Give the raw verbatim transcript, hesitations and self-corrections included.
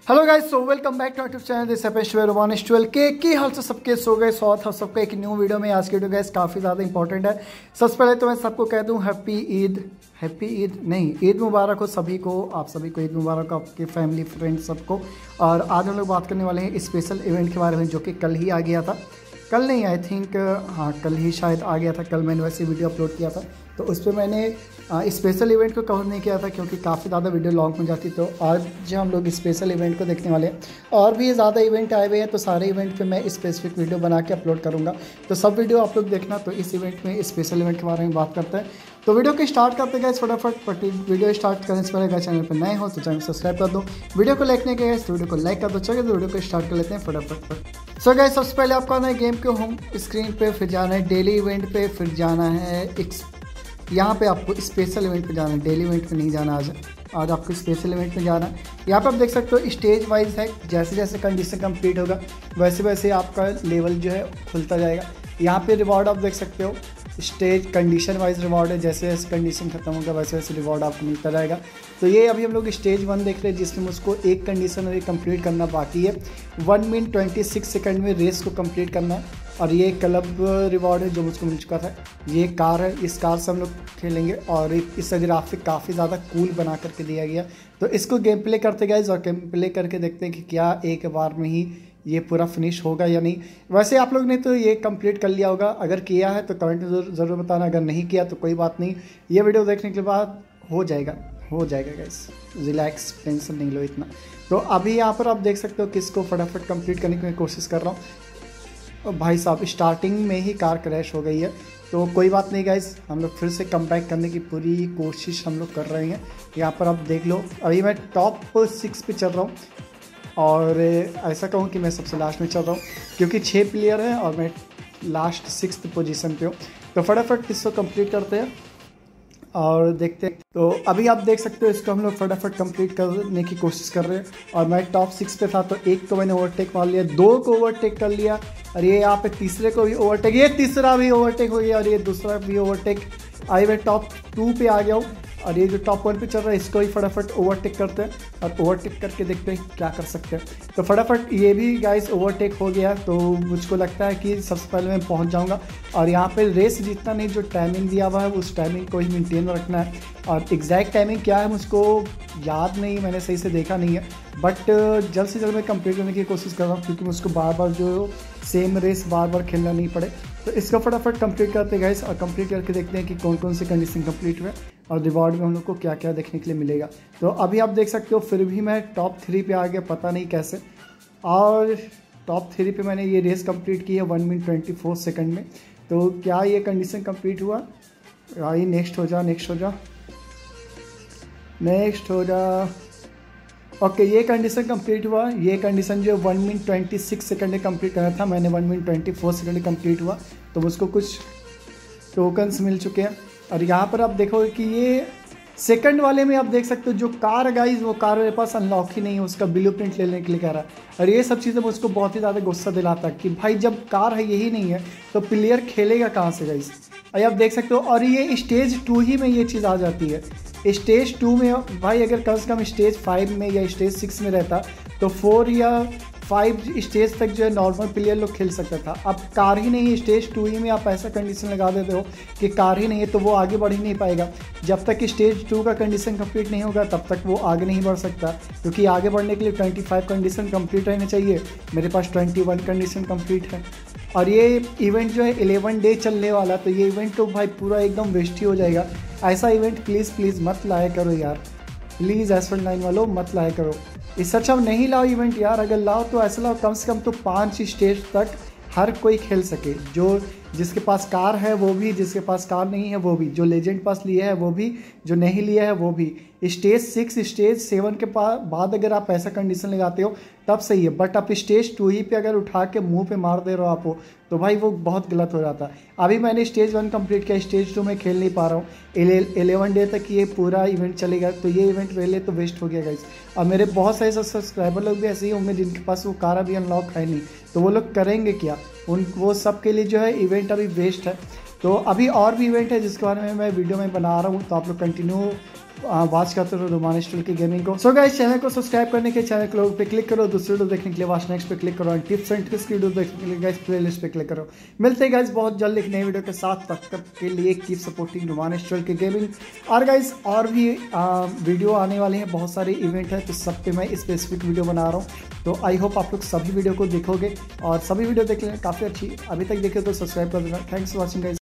Hello guys, so welcome back to YouTube channel this एपेश one S twelve के की हाल से सबके सो गए स्वागत है सबका एक न्यू वीडियो में। आज की वीडियो गाइस काफ़ी ज़्यादा इंपॉर्टेंट है। सबसे पहले तो मैं सबको कह दूं हैप्पी ईद, हैप्पी ईद नहीं ईद मुबारक हो सभी को, आप सभी को ईद मुबारक हो, आपके फैमिली फ्रेंड्स सबको। और आज हम लोग बात करने वाले हैं स्पेशल इवेंट के बारे में जो कि कल ही आ गया था। कल नहीं, आई थिंक हाँ कल ही शायद आ गया था। कल मैंने वैसे वीडियो अपलोड किया था तो उस पर मैंने स्पेशल इवेंट को कवर नहीं किया था क्योंकि काफ़ी ज़्यादा वीडियो लॉन्ग हो जाती। तो आज जो हम लोग स्पेशल इवेंट को देखने वाले हैं, और भी ज़्यादा इवेंट आए हुए हैं तो सारे इवेंट पे मैं स्पेसिफिक वीडियो बना के अपलोड करूँगा, तो सब वीडियो आप लोग देखना। तो इस इवेंट में स्पेशल इवेंट के बारे में बात करते हैं। तो वीडियो को स्टार्ट करते गए फटाफट। बट वीडियो स्टार्ट करने से पहले अगर चैनल पर नए हो तो चैनल सब्सक्राइब कर दो, वीडियो को लाइक नहीं किया तो वीडियो को लाइक कर दो। चलिए तो वीडियो को स्टार्ट कर लेते हैं फटाफट। सो गाइस, सबसे पहले आपको आना है गेम के होम स्क्रीन पे, फिर जाना है डेली इवेंट पे, फिर जाना है एक यहाँ पे आपको स्पेशल इवेंट पे जाना है। डेली इवेंट पे नहीं जाना आज आज आपको स्पेशल इवेंट पे जाना है। यहाँ पे आप देख सकते हो स्टेज वाइज है, जैसे जैसे कंडीशन कंप्लीट होगा वैसे वैसे आपका लेवल जो है खुलता जाएगा। यहाँ पे रिवॉर्ड आप देख सकते हो, स्टेज कंडीशन वाइज रिवॉर्ड है, जैसे जैसे कंडीशन खत्म होगा वैसे वैसे रिवॉर्ड आपको मिलता रहेगा। तो ये अभी हम लोग स्टेज वन देख रहे हैं जिसमें मुझको एक कंडीशन अभी कंप्लीट करना बाकी है। One minute twenty six second में रेस को कंप्लीट करना है। और ये क्लब रिवॉर्ड है जो मुझको मिल चुका था। ये कार है, इस कार से हम लोग खेलेंगे और इसका ग्राफिक काफ़ी ज़्यादा कूल बना करके दिया गया। तो इसको गेम प्ले करते गए और गेम प्ले करके देखते हैं कि क्या एक बार में ही ये पूरा फिनिश होगा या नहीं। वैसे आप लोग ने तो ये कंप्लीट कर लिया होगा, अगर किया है तो कमेंट में ज़रूर बताना, अगर नहीं किया तो कोई बात नहीं, ये वीडियो देखने के बाद हो जाएगा हो जाएगा गाइस, रिलैक्स, टेंशन नहीं लो इतना। तो अभी यहाँ पर आप देख सकते हो किसको फटाफट कंप्लीट करने की मैं कोशिश कर रहा हूँ। भाई साहब स्टार्टिंग में ही कार क्रैश हो गई है, तो कोई बात नहीं गाइस, हम लोग फिर से कम बैक करने की पूरी कोशिश हम लोग कर रहे हैं। यहाँ पर आप देख लो अभी मैं टॉप सिक्स पे चल रहा हूँ और ऐसा कहूँ कि मैं सबसे लास्ट में चल रहा हूँ क्योंकि छः प्लेयर हैं और मैं लास्ट सिक्स्थ पोजीशन पे हूँ। तो फटाफट इसको कंप्लीट करते हैं और देखते हैं। तो अभी आप देख सकते हो इसको हम लोग फटाफट कंप्लीट करने की कोशिश कर रहे हैं। और मैं टॉप सिक्स पे था तो एक को मैंने ओवरटेक मार लिया, दो को ओवरटेक कर लिया और ये यहाँ पे तीसरे को भी ओवरटेक, ये तीसरा भी ओवरटेक हो गया और ये दूसरा भी ओवरटेक। आई मैं टॉप टू पे आ गया हूँ और ये जो टॉप वन पे चल रहा है इसको ही फटाफट ओवरटेक करते हैं और ओवरटेक करके देखते हैं क्या कर सकते हैं। तो फटाफट ये भी गाइस ओवरटेक हो गया, तो मुझको लगता है कि सबसे पहले मैं पहुंच जाऊंगा। और यहाँ पे रेस जीतना नहीं, जो टाइमिंग दिया हुआ है उस टाइमिंग को ही मेंटेन रखना है। और एग्जैक्ट टाइमिंग क्या है मुझको याद नहीं, मैंने सही से देखा नहीं है, बट जल्द से जल्द मैं कंप्लीट करने की कोशिश कर रहा हूँ क्योंकि मुझको बार बार जो सेम रेस बार बार खेलना नहीं पड़े। तो इसको फटाफट कंप्लीट करते हैं गाइस और कंप्लीट करके देखते हैं कि कौन कौन सी कंडीशन कंप्लीट हुए और रिवॉर्ड में हम लोग को क्या क्या देखने के लिए मिलेगा। तो अभी आप देख सकते हो फिर भी मैं टॉप थ्री पे आ गया, पता नहीं कैसे। और टॉप थ्री पे मैंने ये रेस कंप्लीट की है one minute twenty four second में। तो क्या ये कंडीशन कंप्लीट हुआ? आई नेक्स्ट हो जा नेक्स्ट हो जा नेक्स्ट हो जा ओके okay, ये कंडीशन कंप्लीट हुआ। ये कंडीशन जो one minute twenty six second में कंप्लीट करना था, मैंने one minute twenty four second में कंप्लीट हुआ, तो मुझको कुछ टोकन्स मिल चुके हैं। और यहाँ पर आप देखोगे कि ये सेकंड वाले में आप देख सकते हो जो कार गाइज, वो कार मेरे पास अनलॉक ही नहीं है, उसका ब्लूप्रिंट लेने के लिए कह रहा है। और ये सब चीज़ें मुझको बहुत ही ज़्यादा गुस्सा दिलाता है कि भाई जब कार है यही नहीं है तो प्लेयर खेलेगा कहाँ से गाइज। और आप देख सकते हो, और ये स्टेज टू ही में ये चीज़ आ जाती है। स्टेज टू में भाई अगर कम से कम स्टेज फाइव में या स्टेज सिक्स में रहता तो फोर या फाइव स्टेज तक जो है नॉर्मल प्लेयर लोग खेल सकता था। अब कार ही नहीं है, स्टेज टू ही में आप ऐसा कंडीशन लगा देते हो कि कार ही नहीं है तो वो आगे बढ़ ही नहीं पाएगा। जब तक स्टेज टू का कंडीशन कंप्लीट नहीं होगा तब तक वो आगे नहीं बढ़ सकता, क्योंकि आगे बढ़ने के लिए ट्वेंटी फाइव कंडीशन कंप्लीट रहने चाहिए। मेरे पास ट्वेंटी वन कंडीशन कंप्लीट है और ये इवेंट जो है इलेवन डे चलने वाला, तो ये इवेंट तो भाई पूरा एकदम वेस्ट ही हो जाएगा। ऐसा इवेंट प्लीज़ प्लीज़ मत लाया करो यार, प्लीज़ एसवन नाइन वालों मत लाया करो। इससे अच्छा नहीं लाओ इवेंट यार, अगर लाओ तो ऐसा लाओ कम से कम तो पाँच स्टेज तक हर कोई खेल सके, जो जिसके पास कार है वो भी, जिसके पास कार नहीं है वो भी, जो लेजेंड पास लिया है वो भी, जो नहीं लिया है वो भी। स्टेज सिक्स स्टेज सेवन के बाद अगर आप ऐसा कंडीशन लगाते हो तब सही है, बट आप स्टेज टू ही पे अगर उठा के मुंह पे मार दे रहे हो आप तो भाई वो बहुत गलत हो जाता है। अभी मैंने स्टेज वन कंप्लीट किया, स्टेज टू में खेल नहीं पा रहा हूँ। इलेवन डे तक ये पूरा इवेंट चलेगा, तो ये इवेंट मेरे लिए तो वेस्ट हो गया गाइस। और मेरे बहुत सारे सब्सक्राइबर लोग भी ऐसे ही होंगे जिनके पास वो कार अभी अनलॉक है नहीं, तो वो लोग करेंगे क्या? उन वो सब के लिए जो है इवेंट अभी वेस्ट है। तो अभी और भी इवेंट है जिसके बारे में मैं वीडियो में बना रहा हूँ, तो आप लोग कंटिन्यू वॉच करते रहो रोमानिश ट्वेल्व की गेमिंग को। सो गाइस चैनल को सब्सक्राइब करने के चैनल को पे क्लिक करो, दूसरी वीडियो देखने के लिए वॉच नेक्स्ट पे क्लिक करो, और टिप्स एंड ट्रिक्स की वीडियो देखने के लिए गाइस प्लेलिस्ट पे क्लिक करो। मिलते हैं गाइस बहुत जल्द एक नई वीडियो के साथ, तब तक के लिए कीप सपोर्टिंग रोमानिश ट्वेल्व की गेमिंग। और गाइस और भी आ, वीडियो आने वाले हैं, बहुत सारे इवेंट है, तो सब पे मैं स्पेसिफिक वीडियो बना रहा हूँ। तो आई होप आप लोग सभी वीडियो को देखोगे और सभी वीडियो देख लें, काफ़ी अच्छी अभी तक देखे तो सब्सक्राइब कर देना। Thanks for watching guys.